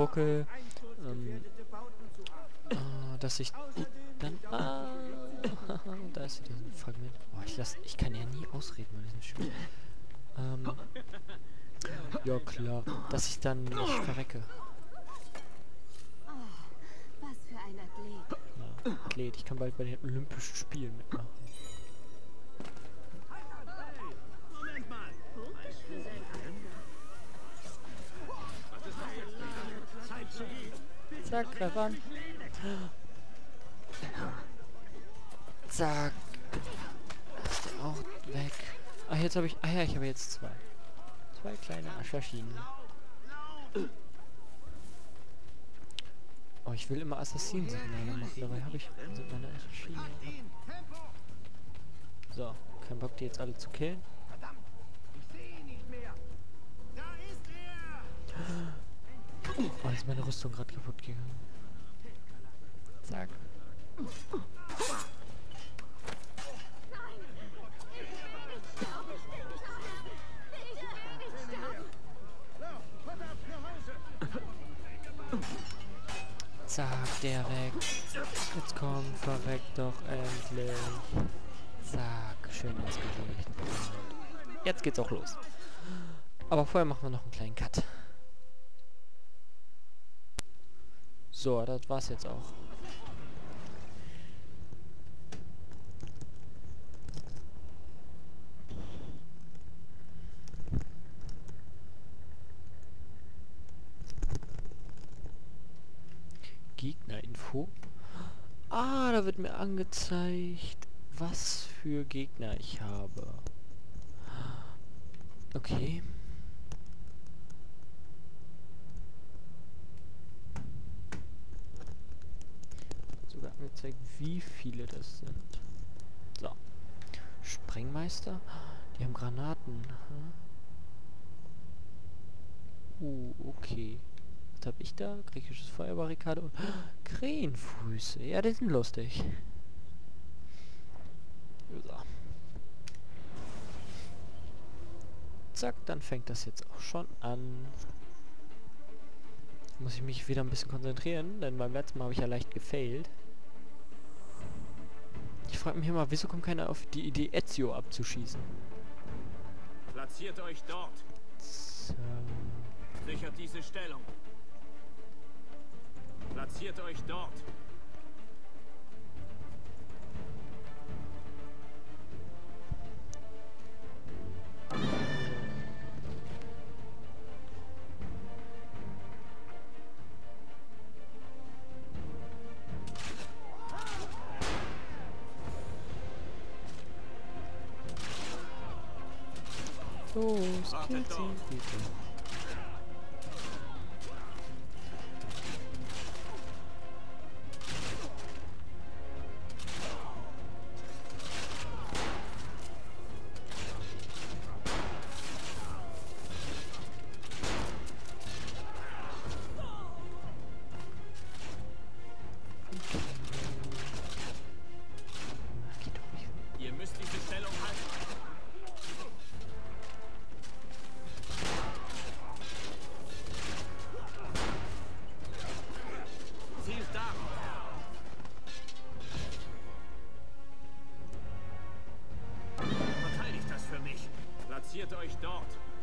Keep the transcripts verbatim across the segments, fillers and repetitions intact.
Buckel, ähm, äh, dass ich dann... Ah, da ist wieder ein Fragment. Boah, ich, lass, ich kann ja nie ausreden bei diesem Spiel. Ähm, ja klar, dass ich dann nicht verrecke. Was für ein Athlet. Ja, Athlet, ich kann bald bei den Olympischen Spielen mitmachen. Moment mal. Zeit zu gehen. Zack, greif an. Zack. Ist der auch weg. Ah, jetzt habe ich... Ah ja, ich habe jetzt zwei. Zwei kleine Assassinen. Oh, ich will immer Assassinensignale machen. Dabei habe ich sind meine Assassinen. So, kein Bock, die jetzt alle zu killen. Verdammt, ich sehe ihn nicht mehr. Da ist er. Oh, ist meine Rüstung gerade kaputt gegangen. Zack. Zack, der weg. Jetzt komm, verreck doch endlich. Zack, schön ins Gesicht. Jetzt geht's auch los. Aber vorher machen wir noch einen kleinen Cut. So, das war's jetzt auch. Gegnerinfo. Ah, da wird mir angezeigt, was für Gegner ich habe. Okay. Sogar angezeigt, wie viele das sind. So. Sprengmeister. Die haben Granaten. Uh, okay. Was habe ich da? Griechisches Feuerbarrikade und Krähenfüße. Ja, die sind lustig. So. Zack, dann fängt das jetzt auch schon an. Muss ich mich wieder ein bisschen konzentrieren, denn beim letzten Mal habe ich ja leicht gefailt. Ich frage mich immer, wieso kommt keiner auf die Idee, Ezio abzuschießen? Platziert euch dort. So. Sichert diese Stellung. Platziert euch dort. Los, killt sie, bitte. Ihr müsst diese Stellung halten. Zielt darauf. Verteidigt das für mich. Platziert euch dort.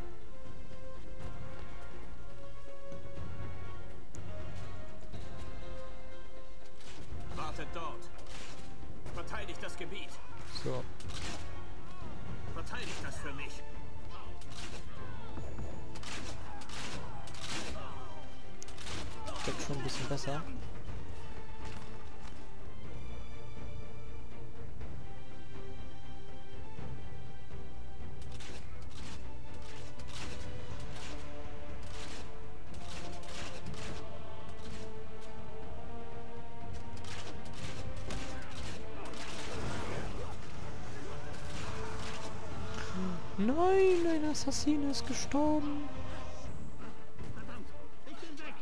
Wartet dort. Verteidigt das Gebiet. So. Verteidigt das für mich. Wird schon ein bisschen besser. Nein, ein Assassin ist gestorben. Verdammt, ich bin weg.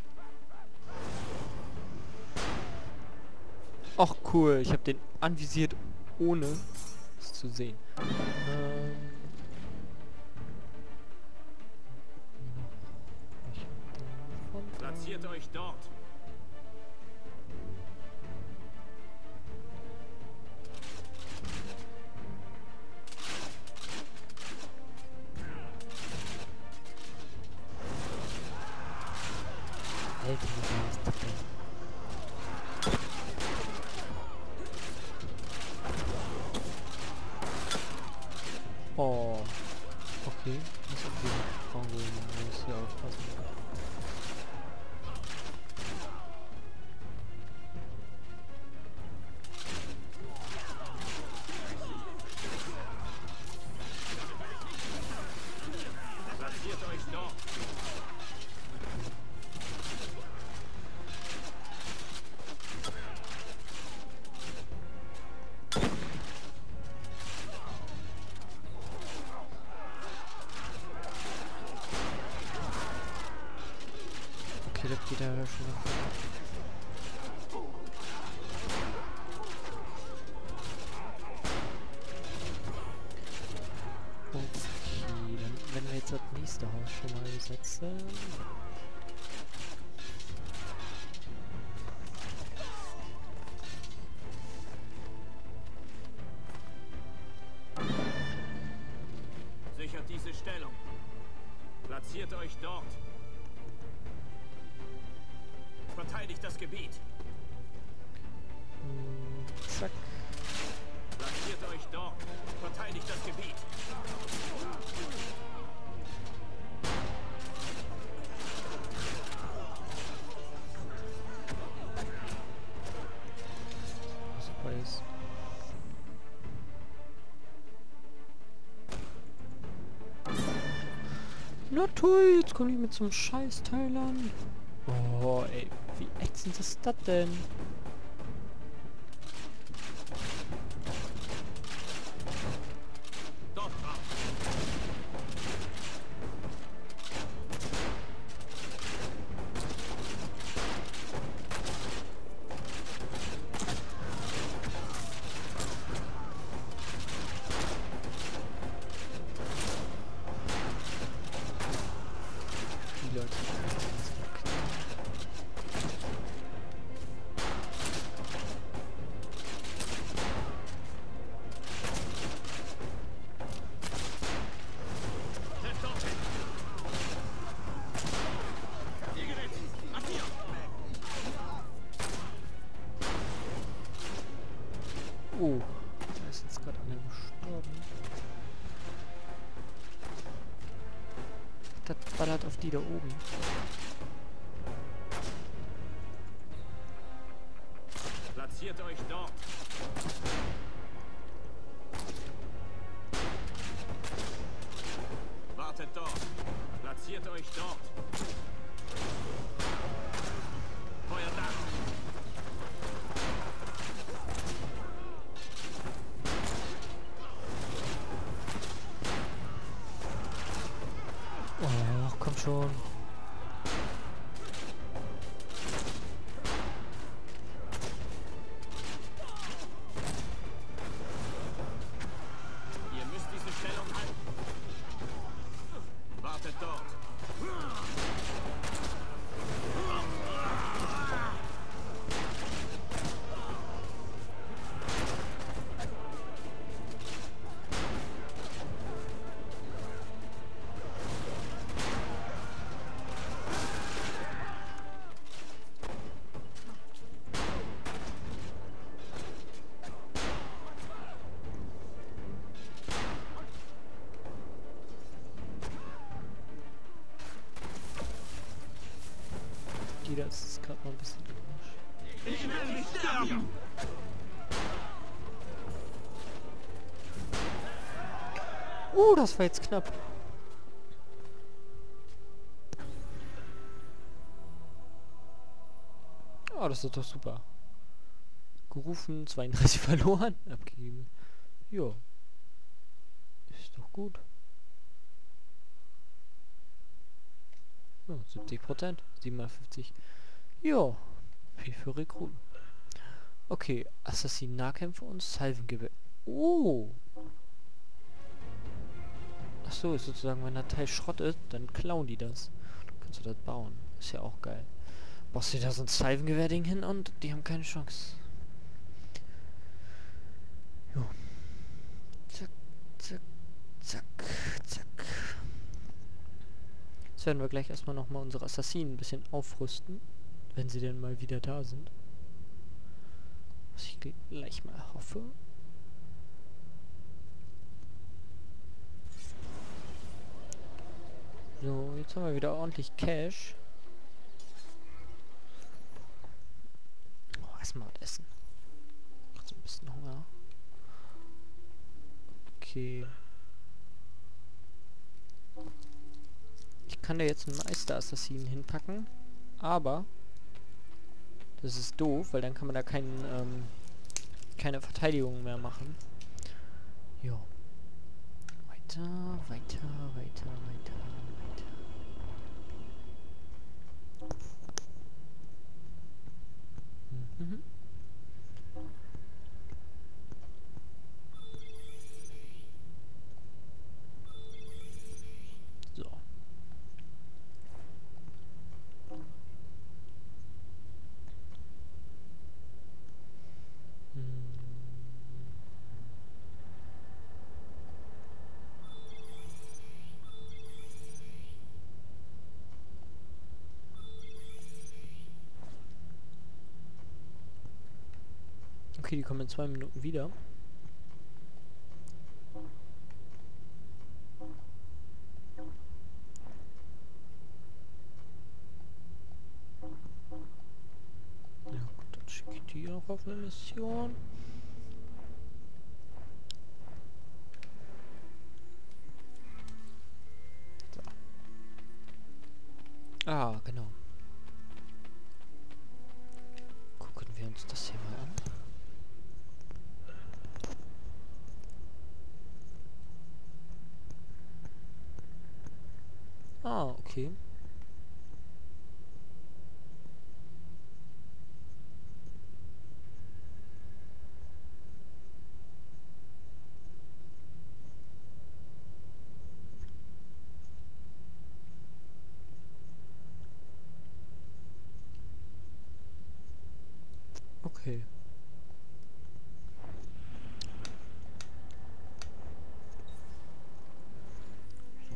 Ach cool, ich habe den anvisiert, ohne es zu sehen. Ähm Platziert euch dort. Alter, wie geil ist das denn? Oh. Okay. Muss auf die Frauen gehen. Man muss hier aufpassen. Platziert euch dort. Okay, das geht ja schon nach. Okay, dann wenn wir jetzt das nächste Haus schon mal besetzen. Sichert diese Stellung. Platziert euch dort. Verteidigt das Gebiet. Hm, zack. Platziert euch dort. Verteidigt das Gebiet. Super ist. Na toll, jetzt komme ich mit so einem Scheißteil an. Oh, ey, wie ätzend ist das denn? Dort drauf. Die Leute. Trefft dort hin. Ihr gewinnt. Ab hier. Oh, da ist jetzt gerade einer gestorben. Das ballert auf die da oben. Platziert euch dort. Wartet dort. Platziert euch dort. Feuert an. Oh, komm schon. Ihr müsst diese Stellung halten. Wartet dort. Die da ist gerade mal ein bisschen komisch. Ich will nicht sterben. Uh, das war jetzt knapp. Oh, das ist doch super. Gerufen, zweiunddreißig verloren, abgegeben. Jo. Ist doch gut. Oh, siebzig Prozent, siebenundfünfzig. Jo. Viel für Rekruten. Okay, Assassin-Nahkämpfer und Salvengewehr. Oh. Achso, ist sozusagen, wenn der Teil Schrott ist, dann klauen die das. Dann kannst du das bauen. Ist ja auch geil. machst du da so ein Salvengewehr-Ding hin und die haben keine Chance. Jo. Zack, zack, zack, zack. Jetzt werden wir gleich erstmal nochmal unsere Assassinen ein bisschen aufrüsten, wenn sie denn mal wieder da sind. Was ich gleich mal hoffe. So, jetzt haben wir wieder ordentlich Cash. Oh, erstmal was essen. Gerade so ein bisschen Hunger. Okay. Ich kann da jetzt einen Meister-Assassinen hinpacken. Aber das ist doof, weil dann kann man da keinen, ähm, keine Verteidigung mehr machen. Jo. Weiter, weiter, weiter, weiter, weiter. Mhm. So. Okay, die kommen in zwei Minuten wieder. Ja gut, dann schicke ich die auch auf eine Mission. So. Ah, genau. Gucken wir uns das hier mal an. Ah, okay. Okay. So.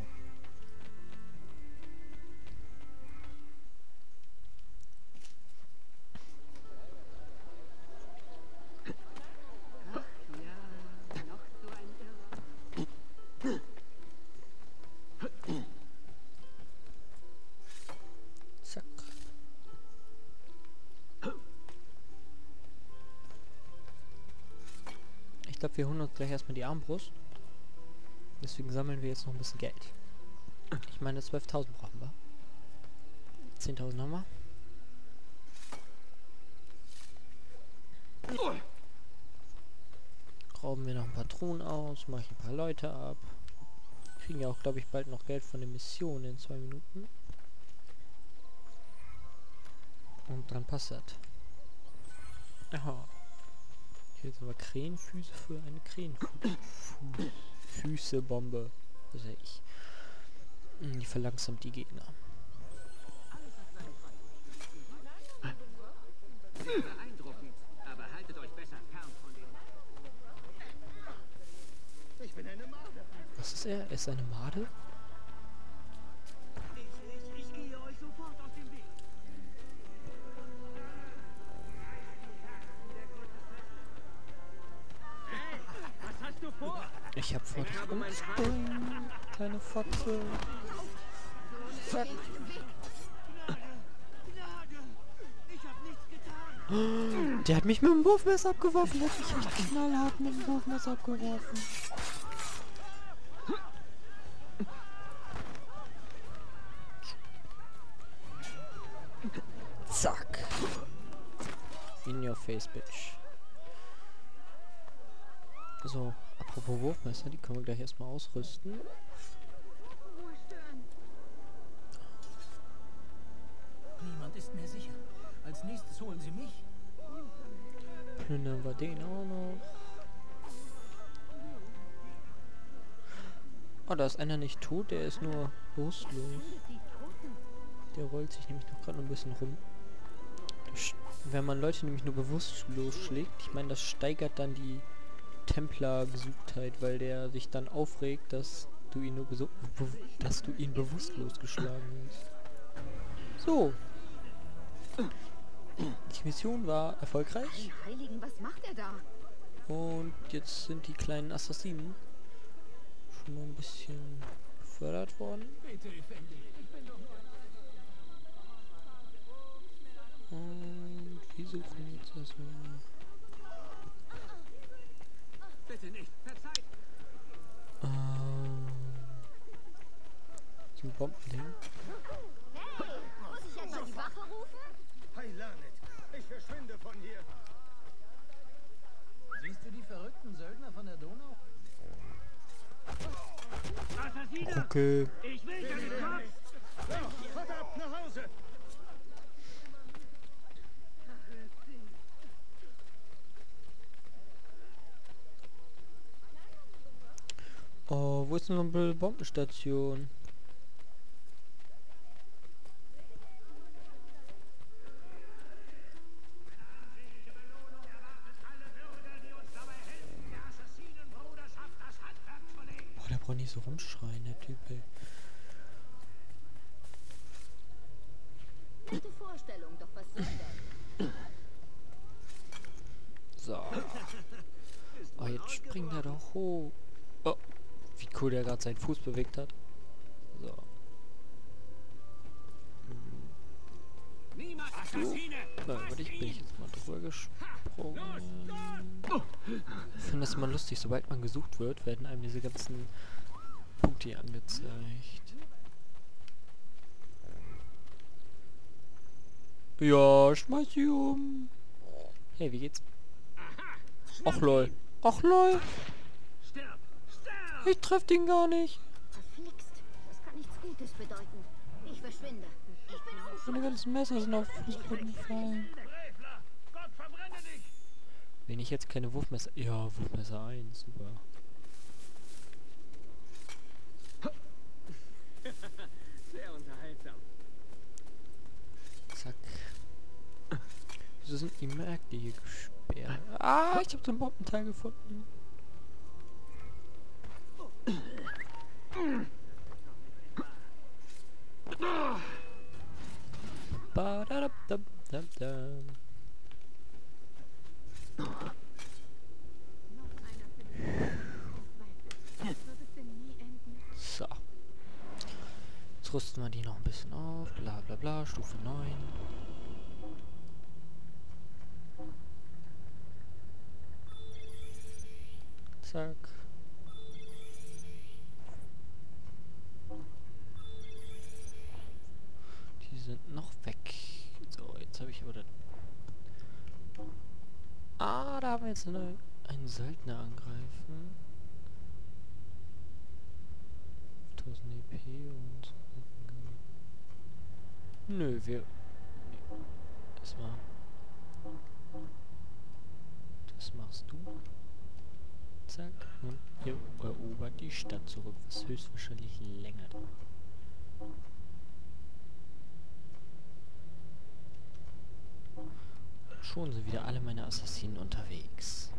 Zack. Ich glaube, wir holen uns gleich erstmal die Armbrust. Deswegen sammeln wir jetzt noch ein bisschen Geld. Ich meine, zwölftausend brauchen wir. zehntausend haben wir. Rauben wir noch ein paar Truhen aus, mache ich ein paar Leute ab. Kriegen ja auch, glaube ich, bald noch Geld von den Missionen in zwei Minuten. Und dann passt das. Aha. Hier jetzt aber Krähenfüße für eine Krähenfüße-Bombe. Was weiß ich. Die verlangsamt die Gegner. Beeindruckend, aber haltet euch besser fern von dem. Ich bin eine Made. Was ist er? Er ist eine Made? Ich, ich, ich gehe euch sofort aus dem Weg. Hey, was hast du vor? Ich hab vor, dich umzubringen, kleine Fotze. Zack. Ich hab nichts getan. Der hat mich mit dem Wurfmesser abgeworfen. Der hat mich richtig knallhart mit dem Wurfmesser abgeworfen. Zack. In your face, bitch. So, apropos Wurfmesser, die können wir gleich erstmal ausrüsten. Niemand ist mehr sicher. Als nächstes holen sie mich. Plündern wir den auch noch. Oh, da ist einer nicht tot, der ist nur bewusstlos. Der rollt sich nämlich noch gerade ein bisschen rum. sch- wenn man Leute nämlich nur bewusstlos schlägt, ich meine, das steigert dann die Templer-Gesuchtheit, weil der sich dann aufregt, dass du ihn nur besu- be dass du ihn bewusstlos geschlagen hast. So. Die Mission war erfolgreich. Heiligen, was macht er da? Und jetzt sind die kleinen Assassinen schon mal ein bisschen befördert worden. Und wir suchen jetzt erstmal Bitte nicht. Verzeiht. ähm, so ein Bombending. Hey, muss ich etwa die Wache rufen? Heilanet, ich verschwinde von hier. Siehst du die verrückten Söldner von der Donau? Assassine! Okay. Ich will deinen Kopf! Los, verdammt, nach Hause! Oh, wo ist denn so eine blöde Bombenstation? Boah, der braucht nicht so rumschreien, der Typ, ey. Gute Vorstellung, doch was soll das? So. Oh, jetzt springt er doch hoch. Oh, wie cool der gerade seinen Fuß bewegt hat. So. Niemand! Assassine! Nein, warte, ich bin ich jetzt mal drüber gesprungen. Ich finde das immer lustig, sobald man gesucht wird, werden einem diese ganzen Punkte hier angezeigt. Ja, schmeiß sie um. Hey, wie geht's? Ach lol. Ach lol. Stirb! Stirb! Ich treff den gar nicht. Verflixt. Das kann nichts Gutes bedeuten. Ich verschwinde. Ich bin Meine ganzen Messer sind auf den Fußboden gefallen. Frevler! Gott verbrenne dich! Wenn ich jetzt keine Wurfmesser... Ja, Wurfmesser eins, super. Sehr unterhaltsam. Zack. Wieso sind die Märkte hier gesperrt? Ah, ich habe so ein Bombenteil gefunden. Ba-da-da-da-da-da. So. Jetzt rüsten wir die noch ein bisschen auf. Bla bla bla. Stufe neun. Zack. Die sind noch weg. So, jetzt habe ich aber das... Ah, da haben wir jetzt eine, einen Söldner angreifen. tausend E P und... Nö, wir... Erstmal... Das machst du. Zack. Und ihr erobert die Stadt zurück, was höchstwahrscheinlich länger dauert. Schon sind wieder alle meine Assassinen unterwegs.